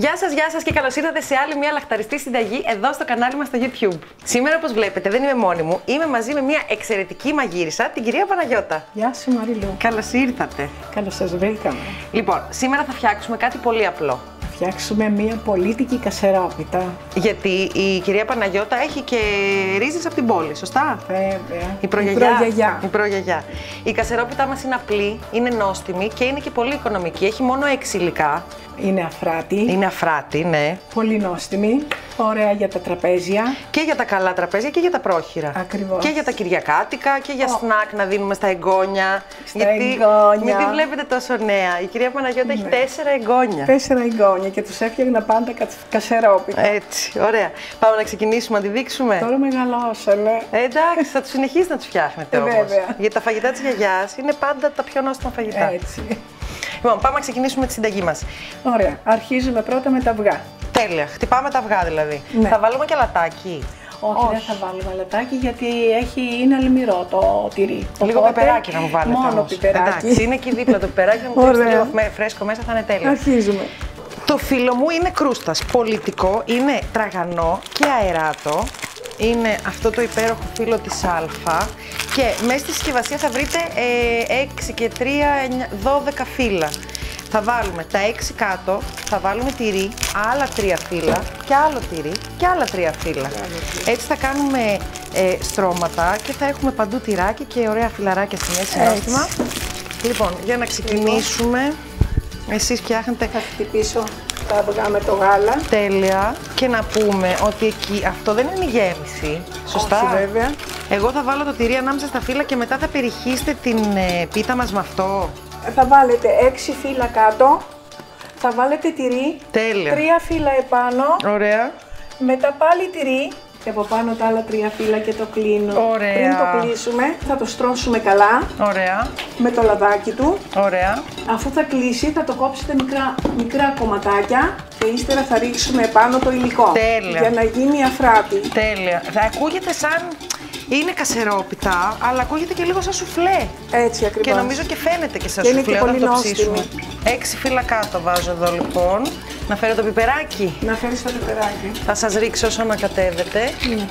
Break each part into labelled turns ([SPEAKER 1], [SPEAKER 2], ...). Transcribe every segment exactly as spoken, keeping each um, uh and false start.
[SPEAKER 1] Γεια σας, γεια σας και καλώς ήρθατε σε άλλη μια λαχταριστή συνταγή εδώ στο κανάλι μας στο YouTube. Σήμερα, όπως βλέπετε, δεν είμαι μόνη μου, είμαι μαζί με μια εξαιρετική μαγείρισα, την κυρία Παναγιώτα.
[SPEAKER 2] Γεια σου Μαριλού.
[SPEAKER 1] Καλώς ήρθατε.
[SPEAKER 2] Καλώς σας βρήκαμε.
[SPEAKER 1] Λοιπόν, σήμερα θα φτιάξουμε κάτι πολύ απλό.
[SPEAKER 2] Θα φτιάξουμε μια πολύτικη κασερόπιτα.
[SPEAKER 1] Γιατί η κυρία Παναγιώτα έχει και ρίζες από την πόλη, σωστά?
[SPEAKER 2] Βέβαια.
[SPEAKER 1] Η προγιαγιά.
[SPEAKER 2] Η προγιαγιά.
[SPEAKER 1] Η προγιαγιά. Η κασερόπιτά μας είναι απλή, είναι νόστιμη και είναι και πολύ οικονομική. Έχει μόνο έξι υλικά.
[SPEAKER 2] Είναι αφράτη.
[SPEAKER 1] Είναι αφράτη, ναι.
[SPEAKER 2] Πολύ νόστιμη. Ωραία για τα τραπέζια.
[SPEAKER 1] Και για τα καλά τραπέζια και για τα πρόχειρα.
[SPEAKER 2] Ακριβώς.
[SPEAKER 1] Και για τα κυριακάτικα και για oh. σνακ να δίνουμε στα εγγόνια.
[SPEAKER 2] Στα
[SPEAKER 1] γιατί,
[SPEAKER 2] εγγόνια.
[SPEAKER 1] Γιατί βλέπετε τόσο νέα. Η κυρία Παναγιώτα ναι. έχει τέσσερα εγγόνια.
[SPEAKER 2] Τέσσερα εγγόνια και τους έφτιαχνα πάντα κασερόπιτα.
[SPEAKER 1] Έτσι, ωραία. Πάμε να ξεκινήσουμε να τη δείξουμε.
[SPEAKER 2] Τώρα μεγαλώσανε.
[SPEAKER 1] Ε, εντάξει, θα τους συνεχίσει να τους φτιάχνετε όμως.
[SPEAKER 2] Βέβαια.
[SPEAKER 1] Γιατί τα φαγητά της γιαγιάς είναι πάντα τα πιο νόστιμα φαγητά.
[SPEAKER 2] Έτσι.
[SPEAKER 1] Λοιπόν, πάμε να ξεκινήσουμε τη συνταγή μας.
[SPEAKER 2] Ωραία. Αρχίζουμε πρώτα με τα αυγά.
[SPEAKER 1] Τέλεια. Χτυπάμε τα αυγά δηλαδή.
[SPEAKER 2] Ναι.
[SPEAKER 1] Θα βάλουμε και αλατάκι.
[SPEAKER 2] Όχι, Όχι, δεν θα βάλουμε αλατάκι γιατί έχει, είναι αλμυρό το τυρί.
[SPEAKER 1] Λίγο
[SPEAKER 2] Οπότε,
[SPEAKER 1] πιπεράκι να μου βάλετε.
[SPEAKER 2] Μόνο
[SPEAKER 1] όμως.
[SPEAKER 2] πιπεράκι.
[SPEAKER 1] Εντάξει, είναι εκεί δίπλα το πιπεράκι, να μου πείτε λίγο φρέσκο μέσα, θα είναι τέλειο.
[SPEAKER 2] Αρχίζουμε.
[SPEAKER 1] Το φύλλο μου είναι κρούστας, πολιτικό, είναι τραγανό και αεράτο. Είναι αυτό το υπέροχο φύλλο της Α και μέσα στη συσκευασία θα βρείτε ε, έξι και τρία, δώδεκα φύλλα. Θα βάλουμε τα έξι κάτω, θα βάλουμε τυρί, άλλα τρία φύλλα και άλλο τυρί και άλλα τρία φύλλα. Έτσι θα κάνουμε ε, στρώματα και θα έχουμε παντού τυράκι και ωραία φυλαράκια στη μέση νόστιμα. Λοιπόν, για να ξεκινήσουμε, εσείς φτιάχνετε...
[SPEAKER 2] Θα χτυπήσω τα αυγά με το γάλα.
[SPEAKER 1] Τέλεια. Και να πούμε ότι εκεί αυτό δεν είναι η γέμιση. Σωστά.
[SPEAKER 2] Όχι, βέβαια.
[SPEAKER 1] Εγώ θα βάλω το τυρί ανάμεσα στα φύλλα και μετά θα περιχύσετε την ε, πίτα μας με αυτό.
[SPEAKER 2] Θα βάλετε έξι φύλλα κάτω, θα βάλετε τυρί,
[SPEAKER 1] Τέλεια.
[SPEAKER 2] τρία φύλλα επάνω,
[SPEAKER 1] ωραία.
[SPEAKER 2] μετά πάλι τυρί και από πάνω τα άλλα τρία φύλλα και το κλείνω.
[SPEAKER 1] Ωραία.
[SPEAKER 2] Πριν το κλείσουμε θα το στρώσουμε καλά,
[SPEAKER 1] ωραία.
[SPEAKER 2] με το λαδάκι του.
[SPEAKER 1] Ωραία.
[SPEAKER 2] Αφού θα κλείσει θα το κόψετε μικρά, μικρά κομματάκια και ύστερα θα ρίξουμε επάνω το υλικό.
[SPEAKER 1] Τέλεια.
[SPEAKER 2] Για να γίνει αφράτη.
[SPEAKER 1] Τέλεια. Θα ακούγεται σαν... Είναι κασερόπιτα, αλλά ακούγεται και λίγο σαν σουφλέ.
[SPEAKER 2] Έτσι ακριβώς.
[SPEAKER 1] Και νομίζω και φαίνεται και σαν
[SPEAKER 2] και
[SPEAKER 1] σουφλέ όταν το ψήσουμε.
[SPEAKER 2] νόστιμη.
[SPEAKER 1] Έξι φύλλα κάτω βάζω εδώ λοιπόν. Να φέρω το πιπεράκι.
[SPEAKER 2] Να φέρεις το πιπεράκι.
[SPEAKER 1] Θα σας ρίξω όσο ανακατεύετε.
[SPEAKER 2] Ναι.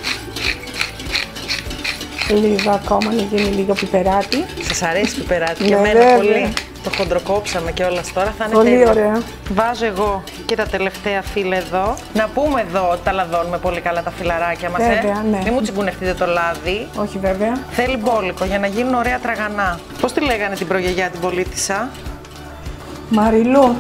[SPEAKER 2] Λίγο ακόμα να γίνει λίγο πιπεράκι.
[SPEAKER 1] Σας αρέσει πιπεράκι και
[SPEAKER 2] ναι,
[SPEAKER 1] εμένα
[SPEAKER 2] βέβαια.
[SPEAKER 1] πολύ. Το χοντροκόψαμε και όλα τώρα θα είναι
[SPEAKER 2] πολύ
[SPEAKER 1] τέλειο.
[SPEAKER 2] Ωραία.
[SPEAKER 1] Βάζω εγώ και τα τελευταία φύλλα εδώ. Να πούμε εδώ ότι τα λαδώνουμε πολύ καλά τα φυλαράκια μας.
[SPEAKER 2] Βέβαια,
[SPEAKER 1] ε.
[SPEAKER 2] ναι.
[SPEAKER 1] Μην μου τσιγκουνευτείτε το λάδι.
[SPEAKER 2] Όχι βέβαια.
[SPEAKER 1] Θέλει μπόλικο για να γίνουν ωραία τραγανά. Πώς τη λέγανε την προγιαγιά την πολίτισσα?
[SPEAKER 2] Μαριλού.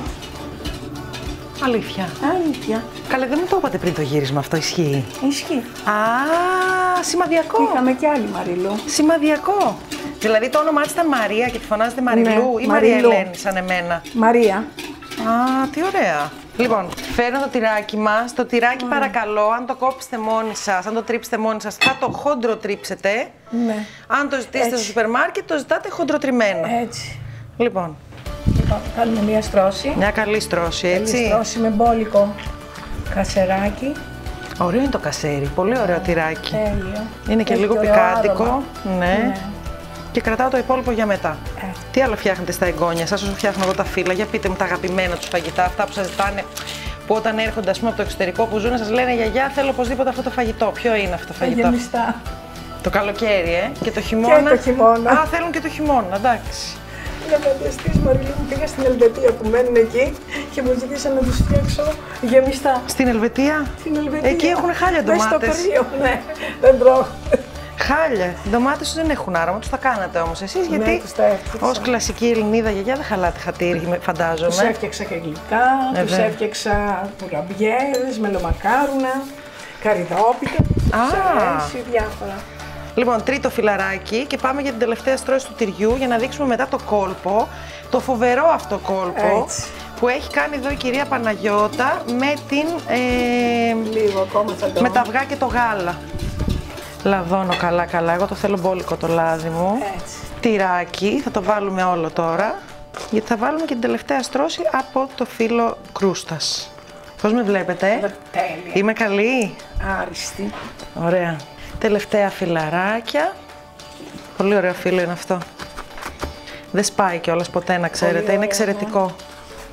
[SPEAKER 1] Αλήθεια.
[SPEAKER 2] Αλήθεια.
[SPEAKER 1] Καλέ, δεν μου το είπατε πριν το γύρισμα αυτό, ισχύει?
[SPEAKER 2] Ισχύει.
[SPEAKER 1] Α, σημαδιακό.
[SPEAKER 2] Είχαμε και άλλη Μαριλού.
[SPEAKER 1] Σημαδιακό. Δηλαδή το όνομά της ήταν Μαρία και τη φωνάζετε Μαριλού
[SPEAKER 2] ναι,
[SPEAKER 1] ή
[SPEAKER 2] Μαριλού.
[SPEAKER 1] Μαρία Ελένη σαν εμένα?
[SPEAKER 2] Μαρία.
[SPEAKER 1] Α, τι ωραία. Λοιπόν, φέρνω το τυράκι μας. Το τυράκι ωραία. Παρακαλώ, αν το κόψετε μόνοι σας, αν το τρίψετε μόνοι σας, θα το χοντροτρίψετε.
[SPEAKER 2] Ναι.
[SPEAKER 1] Αν το ζητήσετε
[SPEAKER 2] έτσι.
[SPEAKER 1] στο σούπερ μάρκετ, το ζητάτε χοντροτριμμένο.
[SPEAKER 2] Έτσι.
[SPEAKER 1] Λοιπόν.
[SPEAKER 2] Λοιπόν, κάνουμε μία στρώση.
[SPEAKER 1] Μια καλή στρώση, έτσι.
[SPEAKER 2] Καλή στρώση με μπόλικο κασεράκι.
[SPEAKER 1] Ωραίο είναι το κασέρι, πολύ ωραίο τυράκι.
[SPEAKER 2] Τέλειο.
[SPEAKER 1] Είναι και
[SPEAKER 2] έχει
[SPEAKER 1] λίγο πικάντικο. Ναι.
[SPEAKER 2] ναι.
[SPEAKER 1] Και κρατάω το υπόλοιπο για μετά.
[SPEAKER 2] Ε.
[SPEAKER 1] Τι άλλο φτιάχνετε στα εγγόνια σας όσο φτιάχνω εγώ τα φύλλα? Για πείτε μου τα αγαπημένα τους φαγητά, αυτά που σας ζητάνε, που όταν έρχονται ας πούμε, από το εξωτερικό που ζουν, σας λένε γιαγιά, θέλω οπωσδήποτε αυτό το φαγητό. Ποιο είναι αυτό το φαγητό?
[SPEAKER 2] Γεμιστά.
[SPEAKER 1] Το καλοκαίρι, ε, και το χειμώνα.
[SPEAKER 2] Και το χειμώνα.
[SPEAKER 1] Α, θέλουν και το χειμώνα, εντάξει.
[SPEAKER 2] Για φανταστείς Μαριλού που πήγα στην Ελβετία που μένουν εκεί και μου ζητήσαν να τους φτιάξω γεμιστά.
[SPEAKER 1] Στην Ελβετία?
[SPEAKER 2] Στην Ελβετία.
[SPEAKER 1] Εκεί έχουν χάλια ντομάτες.
[SPEAKER 2] Μες στο κρύο, ναι. Δεν τρώω.
[SPEAKER 1] Χάλια. Οι ντομάτες δεν έχουν άρωμα, τους τα κάνατε όμως εσείς,
[SPEAKER 2] ναι,
[SPEAKER 1] γιατί
[SPEAKER 2] τους τα έφτιαξα.
[SPEAKER 1] ως κλασική Ελληνίδα γιαγιά δεν χαλάτε χατήρι, φαντάζομαι.
[SPEAKER 2] Τους έφτιαξα και γλυκά,
[SPEAKER 1] ε,
[SPEAKER 2] τους έφτιαξα κουραμπιέδες, μελομακάρουνα, καρυδόπιτα, τους αρέσει διάφορα.
[SPEAKER 1] Λοιπόν, τρίτο φυλαράκι και πάμε για την τελευταία στρώση του τυριού για να δείξουμε μετά το κόλπο, το φοβερό αυτό κόλπο
[SPEAKER 2] έτσι.
[SPEAKER 1] Που έχει κάνει εδώ η κυρία Παναγιώτα με την... Ε,
[SPEAKER 2] Λίγο ακόμα θα το...
[SPEAKER 1] με τα αυγά και το γάλα. Λαδώνω καλά καλά, εγώ το θέλω μπόλικο το λάδι μου.
[SPEAKER 2] Έτσι.
[SPEAKER 1] Τυράκι, θα το βάλουμε όλο τώρα, γιατί θα βάλουμε και την τελευταία στρώση από το φύλλο κρούστας. Πώς με βλέπετε?
[SPEAKER 2] Τέλεια.
[SPEAKER 1] Είμαι καλή?
[SPEAKER 2] Άριστη.
[SPEAKER 1] Ωραία. Τελευταία φυλαράκια. Πολύ ωραίο φύλλο είναι αυτό. Δεν σπάει κιόλας ποτέ, να ξέρετε, είναι εξαιρετικό.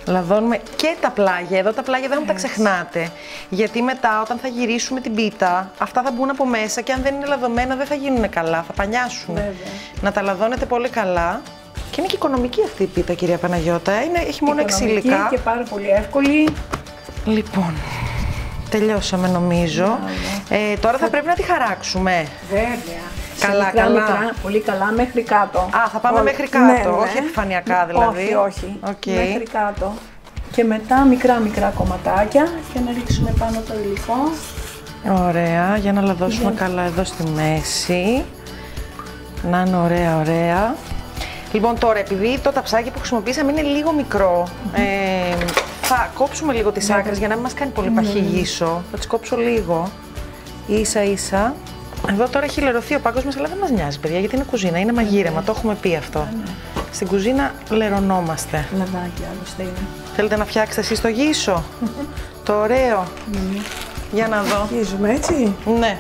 [SPEAKER 1] Λαδώνουμε και τα πλάγια. Εδώ τα πλάγια δεν μου τα ξεχνάτε. Γιατί μετά, όταν θα γυρίσουμε την πίτα, αυτά θα μπουν από μέσα και αν δεν είναι λαδωμένα δεν θα γίνουν καλά, θα πανιάσουν. Βέβαια. Να τα λαδώνετε πολύ καλά. Και είναι και οικονομική αυτή η πίτα, κυρία Παναγιώτα. Είναι, έχει μόνο έξι υλικά.
[SPEAKER 2] Και πάρα πολύ εύκολη.
[SPEAKER 1] Λοιπόν, τελειώσαμε νομίζω. Ε, τώρα θα... θα πρέπει να τη χαράξουμε.
[SPEAKER 2] Βέβαια.
[SPEAKER 1] Καλά,
[SPEAKER 2] μικρά,
[SPEAKER 1] καλά.
[SPEAKER 2] Μικρά, πολύ καλά, μέχρι κάτω.
[SPEAKER 1] Α, θα πάμε Ό, μέχρι κάτω, ναι, ναι. όχι επιφανειακά δηλαδή.
[SPEAKER 2] Όχι, όχι.
[SPEAKER 1] Okay.
[SPEAKER 2] Μέχρι κάτω. Και μετά μικρά μικρά κομματάκια για να ρίξουμε πάνω το υλικό.
[SPEAKER 1] Ωραία, για να λαδώσουμε yeah. καλά εδώ στη μέση. Να είναι ωραία, ωραία. Λοιπόν, τώρα επειδή το ταψάκι που χρησιμοποίησαμε είναι λίγο μικρό, mm-hmm. ε, θα κόψουμε λίγο τις άκρες yeah. για να μην μας κάνει πολύ παχύ γύσο. Θα τις κόψω λίγο, ίσα ίσα. Εδώ τώρα έχει λερωθεί ο πάγκος μας, αλλά δεν μας νοιάζει, παιδιά, γιατί είναι κουζίνα, είναι μαγείρεμα, yeah. το έχουμε πει αυτό. Yeah. Στην κουζίνα λερωνόμαστε.
[SPEAKER 2] Λαδάκι, άλλωστε είναι.
[SPEAKER 1] Θέλετε να φτιάξετε εσείς το γύσο, mm-hmm. το ωραίο. Mm-hmm. Για να δω.
[SPEAKER 2] Γύζουμε έτσι.
[SPEAKER 1] Ναι.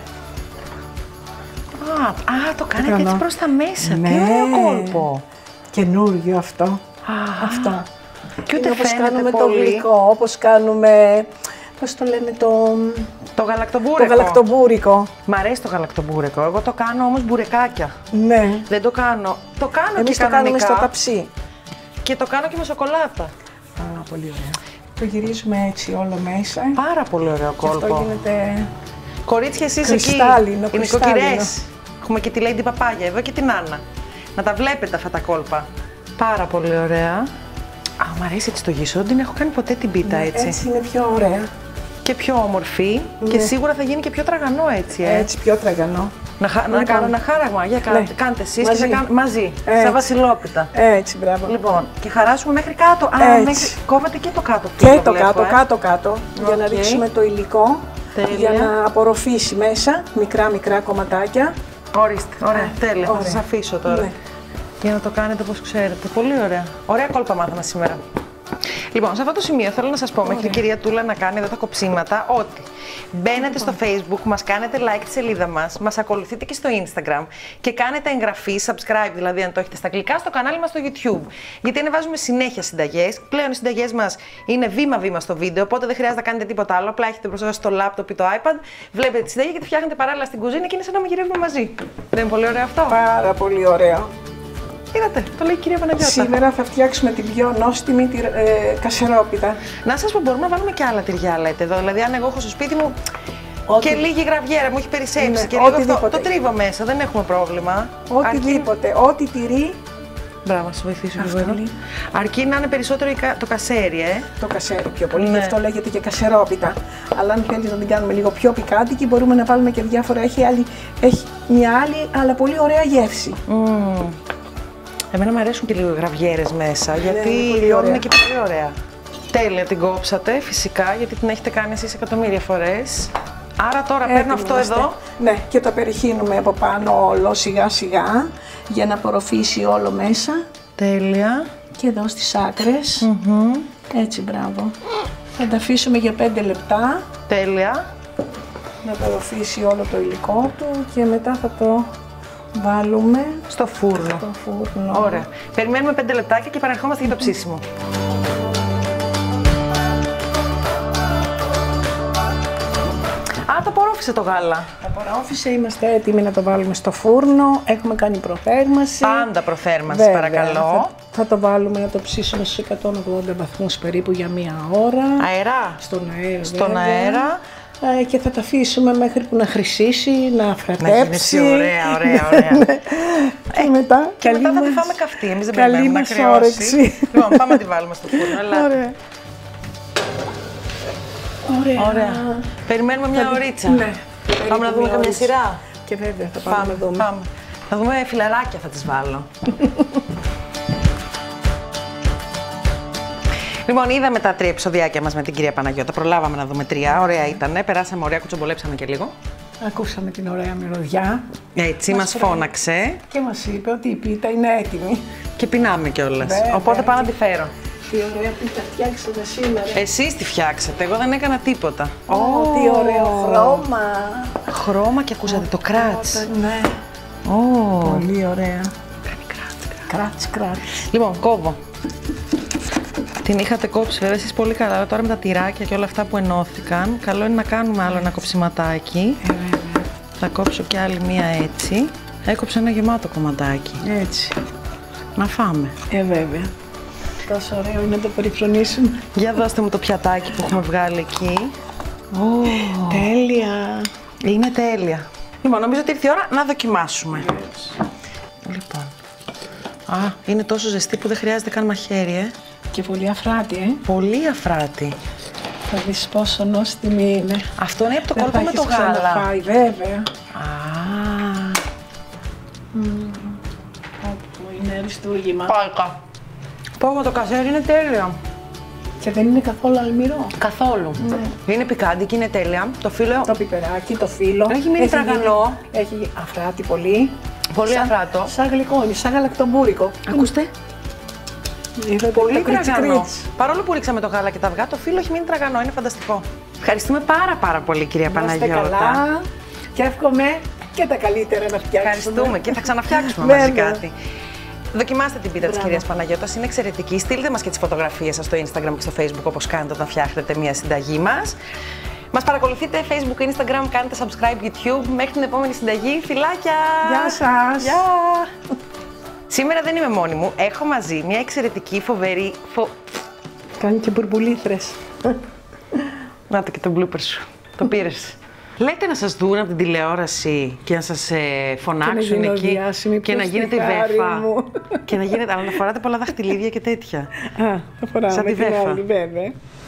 [SPEAKER 1] Α, α, το κάνετε
[SPEAKER 2] Κάνω.
[SPEAKER 1] έτσι προς τα μέσα.
[SPEAKER 2] Ναι.
[SPEAKER 1] Τι ωραίο κόλπο.
[SPEAKER 2] Καινούργιο αυτό. Α, αυτό.
[SPEAKER 1] Και ούτε
[SPEAKER 2] όπως κάνουμε
[SPEAKER 1] πολύ.
[SPEAKER 2] το γλυκό, όπως κάνουμε, πώς το λένε, το...
[SPEAKER 1] Το γαλακτομπούρικο.
[SPEAKER 2] Το γαλακτομπούρικο.
[SPEAKER 1] Μ' αρέσει το γαλακτομπούρικο. Εγώ το κάνω όμως μπουρεκάκια.
[SPEAKER 2] Ναι.
[SPEAKER 1] Δεν το κάνω. Το κάνω
[SPEAKER 2] Εμείς
[SPEAKER 1] και
[SPEAKER 2] το
[SPEAKER 1] κανονικά.
[SPEAKER 2] κάνουμε στο ταψί.
[SPEAKER 1] Και το κάνω και με σοκολάτα.
[SPEAKER 2] Α, πολύ ωραία. Το γυρίζουμε έτσι όλο μέσα.
[SPEAKER 1] Πάρα πολύ ωραίο κόλπο.
[SPEAKER 2] Και αυτό γίνεται...
[SPEAKER 1] Κορίτσια, εσείς εκεί, οι νοικοκυρές. Έχουμε και τη Lady Παπάγια εδώ και την Άννα. Να τα βλέπετε αυτά τα κόλπα. Πάρα πολύ ωραία. Α, μ' αρέσει έτσι το γύσο, δεν την έχω κάνει ποτέ την πίτα έτσι.
[SPEAKER 2] Έτσι είναι πιο ωραία.
[SPEAKER 1] Και πιο όμορφη ναι. και σίγουρα θα γίνει και πιο τραγανό έτσι. Ε.
[SPEAKER 2] Έτσι, πιο τραγανό.
[SPEAKER 1] Να, χα... να κάνω ένα χάραγμα, για κάντε, ναι. κάντε εσείς μαζί. Και θα κάνω μαζί,
[SPEAKER 2] έτσι.
[SPEAKER 1] Σαν βασιλόπιτα.
[SPEAKER 2] Έτσι, μπράβο.
[SPEAKER 1] Λοιπόν, και χαράσουμε μέχρι κάτω. Α, μέχρι... κόβεται και το κάτω.
[SPEAKER 2] Και το, το κάτω, ε. κάτω, κάτω. Okay. Για να ρίξουμε το υλικό. Τέλεια. Για να απορροφήσει μέσα μικρά μικρά κομματάκια.
[SPEAKER 1] Ορίστε, ωραία, Α, τέλεια. Ωραία. Θα σας αφήσω τώρα. Ναι. Για να το κάνετε όπως ξέρετε. Πολύ ωραία. Ωραία κόλπα μάθαμε σήμερα. Λοιπόν, σε αυτό το σημείο θέλω να σας πω, μέχρι η κυρία Τούλα να κάνει εδώ τα κοψίματα, ότι μπαίνετε στο Facebook, μας κάνετε like τη σελίδα μας, μας ακολουθείτε και στο Instagram και κάνετε εγγραφή, subscribe δηλαδή αν το έχετε στα αγγλικά, στο κανάλι μας στο YouTube. Γιατί ανεβάζουμε συνέχεια συνταγές. Πλέον οι συνταγές μας είναι βήμα-βήμα στο βίντεο, οπότε δεν χρειάζεται να κάνετε τίποτα άλλο. Απλά έχετε μπροστά σας το laptop ή το iPad, βλέπετε τη συνταγή και τη φτιάχνετε παράλληλα στην κουζίνα και είναι σαν να μαγειρεύουμε μαζί. Δεν είναι πολύ ωραίο αυτό?
[SPEAKER 2] Πάρα πολύ ωραίο.
[SPEAKER 1] Είδατε, το λέει η κυρία Παναγιώτα.
[SPEAKER 2] Σήμερα θα φτιάξουμε την πιο νόστιμη τη, ε, κασερόπιτα.
[SPEAKER 1] Να σας πω, μπορούμε να βάλουμε και άλλα τυριά, λέτε εδώ. Δηλαδή, αν εγώ έχω στο σπίτι μου ό,τι... και λίγη γραβιέρα, μου έχει περισσέψει ναι, και λίγο αυτό, το τρίβω μέσα, δεν έχουμε πρόβλημα.
[SPEAKER 2] Οτιδήποτε, Αρκεί... ό,τι τυρί.
[SPEAKER 1] Μπράβο, σας βοηθήσω λίγο εδώ. Αρκεί να είναι περισσότερο το κασέρι, ε.
[SPEAKER 2] Το κασέρι πιο πολύ, ναι. Αυτό λέγεται και κασερόπιτα. Αλλά αν θέλεις να την κάνουμε λίγο πιο πικάντικη, μπορούμε να βάλουμε και διάφορα. Έχει, άλλη, έχει μια άλλη, αλλά πολύ ωραία γεύση.
[SPEAKER 1] Mm. Εμένα μου αρέσουν και λίγο γραβιέρες μέσα, ναι, γιατί λιώνουν και πολύ ωραία. Τέλεια, την κόψατε φυσικά, γιατί την έχετε κάνει εσείς εκατομμύρια φορές. Άρα τώρα Έτοιμοι παίρνω αυτό
[SPEAKER 2] είμαστε.
[SPEAKER 1] Εδώ.
[SPEAKER 2] Ναι, και το περιχύνουμε από πάνω όλο σιγά σιγά, για να απορροφήσει όλο μέσα.
[SPEAKER 1] Τέλεια.
[SPEAKER 2] Και εδώ στις άκρες. Mm-hmm. Έτσι, μπράβο. Θα τα αφήσουμε για πέντε λεπτά.
[SPEAKER 1] Τέλεια.
[SPEAKER 2] Να απορροφήσει όλο το υλικό του και μετά θα το βάλουμε
[SPEAKER 1] στο φούρνο.
[SPEAKER 2] Στο φούρνο.
[SPEAKER 1] Ωραία. Περιμένουμε πέντε λεπτάκια και επαναρχόμαστε για το ψήσιμο. Α, το απορρόφησε το γάλα.
[SPEAKER 2] Απορρόφησε, είμαστε έτοιμοι να το βάλουμε στο φούρνο. Έχουμε κάνει προθέρμανση.
[SPEAKER 1] Πάντα προθέρμανση, βέβαια, παρακαλώ.
[SPEAKER 2] Θα, θα το βάλουμε να το ψήσουμε στους εκατόν ογδόντα βαθμούς περίπου για μία ώρα.
[SPEAKER 1] Αερά.
[SPEAKER 2] Στον αέρα.
[SPEAKER 1] Στον
[SPEAKER 2] βέβαια.
[SPEAKER 1] αέρα.
[SPEAKER 2] Και θα τα αφήσουμε μέχρι που να χρυσήσει, να φρατέψει.
[SPEAKER 1] Να γίνει ωραία, ωραία, ωραία.
[SPEAKER 2] Και ε, μετά,
[SPEAKER 1] και μετά θα τη φάμε καυτή, εμείς δεν περιμένουμε να κρυώσει. Λοιπόν, πάμε να τη βάλουμε στο φούρνο, ελάτε.
[SPEAKER 2] Ωραία. Ωραία.
[SPEAKER 1] Ωραία. Περιμένουμε μια ωρίτσα.
[SPEAKER 2] Ναι.
[SPEAKER 1] Πάμε να δούμε καμιά σειρά.
[SPEAKER 2] Και βέβαια θα πάμε,
[SPEAKER 1] πάμε
[SPEAKER 2] να δούμε.
[SPEAKER 1] Πάμε. Θα δούμε φιλαράκια θα τις βάλω. Λοιπόν, είδαμε τα τρία επεισοδιάκια μας με την κυρία Παναγιώτα. Προλάβαμε να δούμε τρία. Ωραία ήτανε. Περάσαμε ωραία, κουτσομπολέψαμε και λίγο.
[SPEAKER 2] Ακούσαμε την ωραία μυρωδιά.
[SPEAKER 1] Έτσι, μας, μας φώναξε.
[SPEAKER 2] Και μας είπε ότι η πίτα είναι έτοιμη.
[SPEAKER 1] Και πεινάμε κιόλας. Οπότε πάω να τη φέρω.
[SPEAKER 2] Τι ωραία πίτα φτιάξατε σήμερα.
[SPEAKER 1] Εσείς τη φτιάξατε, εγώ δεν έκανα τίποτα.
[SPEAKER 2] Ω, oh, τι ωραίο χρώμα.
[SPEAKER 1] Χρώμα και ακούσατε oh, το κράτς.
[SPEAKER 2] Ναι.
[SPEAKER 1] Oh.
[SPEAKER 2] Πολύ ωραία.
[SPEAKER 1] Κάνει κράτς,
[SPEAKER 2] κράτς. Κράτς, κράτς.
[SPEAKER 1] Λοιπόν, κόβω. Την είχατε κόψει βέβαια εσείς πολύ καλά, αλλά τώρα με τα τυράκια και όλα αυτά που ενώθηκαν, καλό είναι να κάνουμε άλλο ένα κοψιματάκι.
[SPEAKER 2] Ε, βέβαια.
[SPEAKER 1] Θα κόψω κι άλλη μία έτσι. Έκοψα ένα γεμάτο κομματάκι.
[SPEAKER 2] Έτσι.
[SPEAKER 1] Να φάμε.
[SPEAKER 2] Ε, βέβαια. Τόσο ωραίο είναι να το περιφρονήσουμε.
[SPEAKER 1] Για δώστε μου το πιατάκι που έχουμε βγάλει εκεί.
[SPEAKER 2] Oh. Τέλεια.
[SPEAKER 1] Είναι τέλεια. Λοιπόν, νομίζω ότι ήρθε η ώρα να δοκιμάσουμε.
[SPEAKER 2] Yes.
[SPEAKER 1] Λοιπόν. Α, είναι τόσο ζεστή που δεν χρειάζεται καν μαχαίρι, ε.
[SPEAKER 2] Και πολύ αφράτη, ε.
[SPEAKER 1] Πολύ αφράτη.
[SPEAKER 2] Θα δεις πόσο νόστιμη είναι.
[SPEAKER 1] Αυτό είναι από το κόλπο με το γάλα.
[SPEAKER 2] Ξαναφάει, βέβαια.
[SPEAKER 1] Α.
[SPEAKER 2] Mm. Είναι αριστούργημα.
[SPEAKER 1] Πάλκα. Πω, το κασέρι είναι τέλεια.
[SPEAKER 2] Και δεν είναι καθόλου αλμυρό.
[SPEAKER 1] Καθόλου. Ναι. Είναι πικάντικη, είναι τέλεια. Το φύλλο.
[SPEAKER 2] Το πιπεράκι, το φύλλο.
[SPEAKER 1] Έχει μείνει τραγανό.
[SPEAKER 2] Έχει αφράτη πολύ.
[SPEAKER 1] Πολύ
[SPEAKER 2] σαν,
[SPEAKER 1] αφράτο.
[SPEAKER 2] Σαν γλυκό, είναι σαν γαλακτομπούρικο.
[SPEAKER 1] Ακούστε.
[SPEAKER 2] Είδατε,
[SPEAKER 1] πολύ
[SPEAKER 2] το
[SPEAKER 1] τραγανό. Παρόλο που ρίξαμε το γάλα και τα αυγά, το φύλλο έχει μείνει τραγανό. Είναι φανταστικό. Ευχαριστούμε πάρα πάρα πολύ, κυρία Παναγιώτα.
[SPEAKER 2] Καλά και εύχομαι και τα καλύτερα να φτιάξουμε.
[SPEAKER 1] Ευχαριστούμε και θα ξαναφτιάξουμε μαζί κάτι. Δοκιμάστε την πίτα της κυρίας Παναγιώτας, είναι εξαιρετική. Στείλτε μας και τις φωτογραφίες σας στο Instagram και στο Facebook όπως κάνετε όταν φτιάχνετε μια συνταγή μας. Μας παρακολουθείτε Facebook, Instagram, κάνετε subscribe YouTube. Μέχρι την επόμενη συνταγή, φιλάκια!
[SPEAKER 2] Γεια σας!
[SPEAKER 1] Γεια! Σήμερα δεν είμαι μόνη μου, έχω μαζί μια εξαιρετική, φοβερή... Φο...
[SPEAKER 2] Κάνει και μπουρμπουλήθρες.
[SPEAKER 1] Να το και το blooper σου, το πήρες. Λέτε να σας δουν από την τηλεόραση και να σας ε, φωνάξουν
[SPEAKER 2] και
[SPEAKER 1] εκεί
[SPEAKER 2] διάσημη,
[SPEAKER 1] και να γίνετε η Βέφα.
[SPEAKER 2] μου.
[SPEAKER 1] Και να γίνετε, αλλά να φοράτε πολλά δαχτυλίδια και τέτοια.
[SPEAKER 2] Α, θα φοράμε
[SPEAKER 1] σαν τη
[SPEAKER 2] την
[SPEAKER 1] Βέφα.
[SPEAKER 2] άλλη, βέβαια.